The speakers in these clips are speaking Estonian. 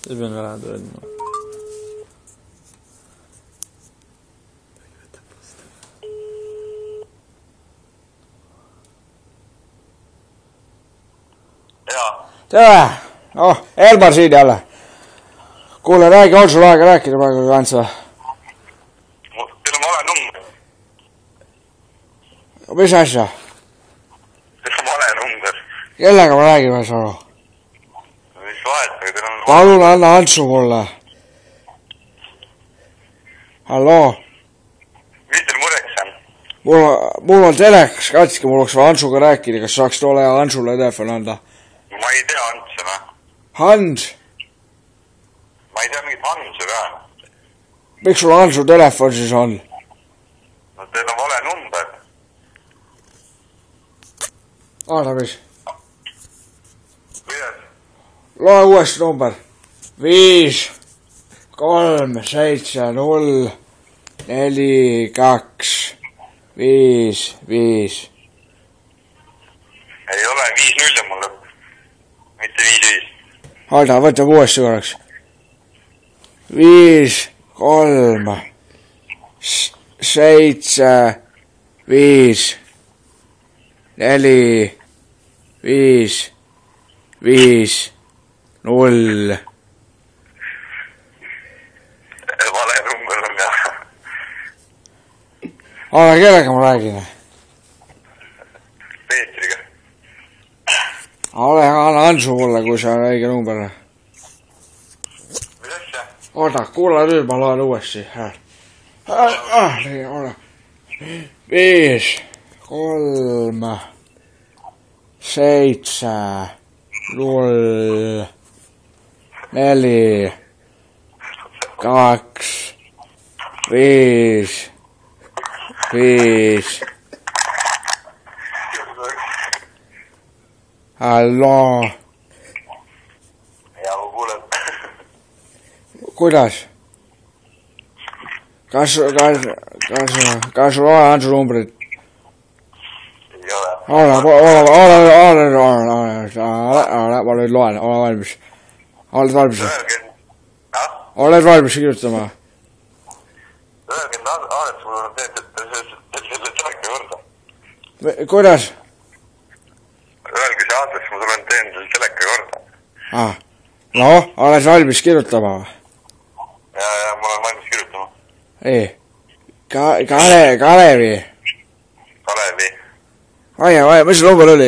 See pean ära tõendama. Tere! Oh, Elmar siin jälle. Kuule, räägi, on sul aega rääkida praegu kants või? Teil on vale number. Mis asja? Teil on vale number. Kellega ma räägin, ma saan aru? Mis vahet, teil on... Palun anna Antsu mulle. Halloo? Mis teil mureks on? Mul on telekas katski, mul oleks vaja Antsuga rääkida, kas saaks tolle Antsule telefon anda? Ma ei tea Antsu, noh. Hans? Ma ei tea mingit Hansu ka. Miks sul Antsu telefon siis on? No teil on vale number. Anna mis? Kuidas? Loe uuesti number. 5, 3, 7, 0, 4, 2, 5, 5. Ei ole, 5-0 on mul lõpp. Mitte 5-5. Anna, võta uuesti korraks. 5, 3, 7, 5, 4, 5, 5, 0. Vale number on ka. Anna, kellega ma räägin? Peetriga. Anna Antsu mulle, kui see on õige number. Mis asja? Oota, kuule nüüd, ma loen uuesti. Nii, ole. 5, 3, 7, 0, 4, 2, 5, 5. Halloo. Ja, ma kuulen. Kuidas? Kas sul on Antsu numbrit? Ei ole. Ma nüüd loen, ole valmis. Oled valmis? Oled valmis kirjutama? Öelge, et Aaret mul on teed, et selle teleka korda. Kuidas? Öelge see aadress, ma tulen teen selle teleka korda. No, oled valmis kirjutama? Ja, ma olen valmis kirjutama. Ei. Kalevi. Kalevi. Aia, mis see number oli?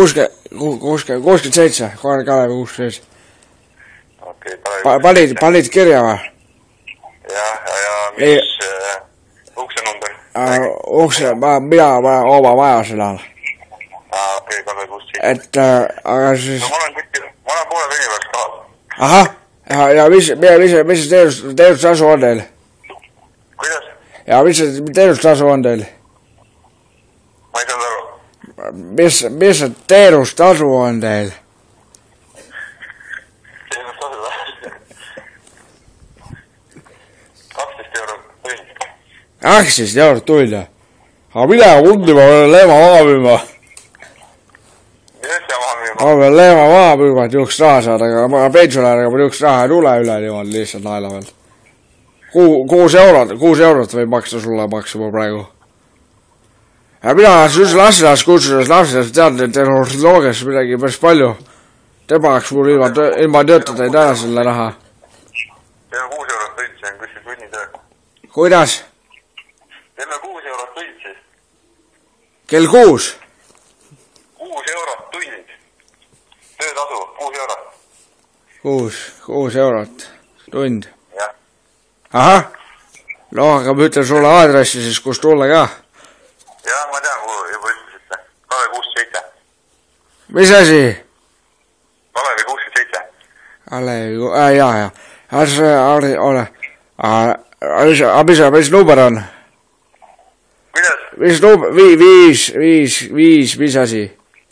67. Kalevi 67. Okei, Kalevi. Panid kirja või? Ja, mis uksenumber? Mina oma majas elan. Okei, Kalevi 67. Et, aga siis... No ma olen poole tunni pärast kohal. Ahah, ja mis see teenustasu on teil? Kuidas? Ja mis see teenustasu on teil? Ma ei saanud aru. Mis see teenustasu on teil? Teenustasu või? 12 eurot tund. 12 eurot tund, jah? Aga midagi kundi ma pean leema maha müüma. Mis asja maha müüma? Ma pean leema maha müüma, et niisugust raha saada, aga ma pensionäriga ma niisugust raha ei tule üle niimoodi lihtsalt naela pealt. 6 eurot võib maksta sulle maksima praegu. Ja mina siis lastelas kutsudes teadnud, et tehnoloogias midagi päris palju. Tema oleks mul ilma töötada ei täna selle raha. Teil on 6 eurot tund, see on kuskil tunnitöö. Kuidas? Teil on 6 eurot tund siis. Kell 6? 6 eurot tund. Töötasu, 6 eurot. 6 eurot tund. Jah. Ahah. No, aga ma ütlen sulle aadressi siis, kus tulla ka. Jah, ma tean, kuhu juba ütlesite. Kalevi 67. Mis asi? Kalevi 67. Kalevi, jaa. Mis number on? Kuidas? Mis number? 5, mis asi?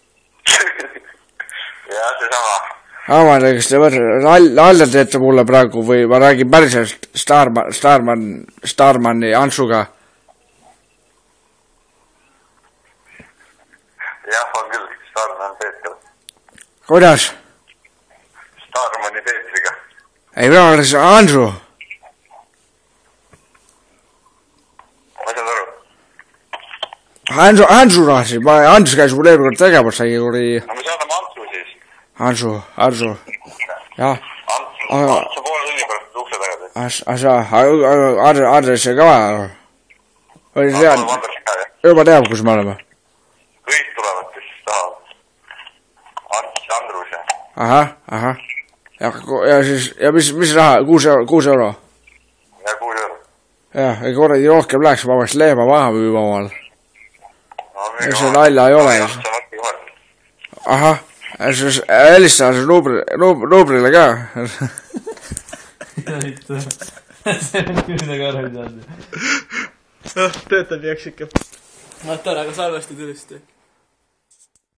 Jah, see sama. Amanda, kas te nalja teete mulle praegu või ma räägin päriselt Starmani Antsuga? Jah, on küll. Starman Peeter. Kuidas? Starmani Peetriga. ei, mina olen see Andrew. Ma ei saanud aru. Andrew rahasi, Andrew käis mul eelmine kord tegemas, sai kuri... No me saadame Antsu siis. Andrew. Jah. Antsu poole tunni pärast ukse tagasi. Andres see ka vaja. Oli see juba teab, kus me oleme. Kõik tulevad, kes tahavad. Andrus ja. Ahah. Ja siis, ja mis raha? 6 euro? 6 euro. Ja 6 euro. Jah, ei korragi rohkem läheks, ma peaks leeba maha müüma omal. See nalja ei ole. Ahah, siis helistada see nuubrile ka. See on küll midagi aru ei saanud. Töötab jääks ikka. Tore, aga salvestad üles.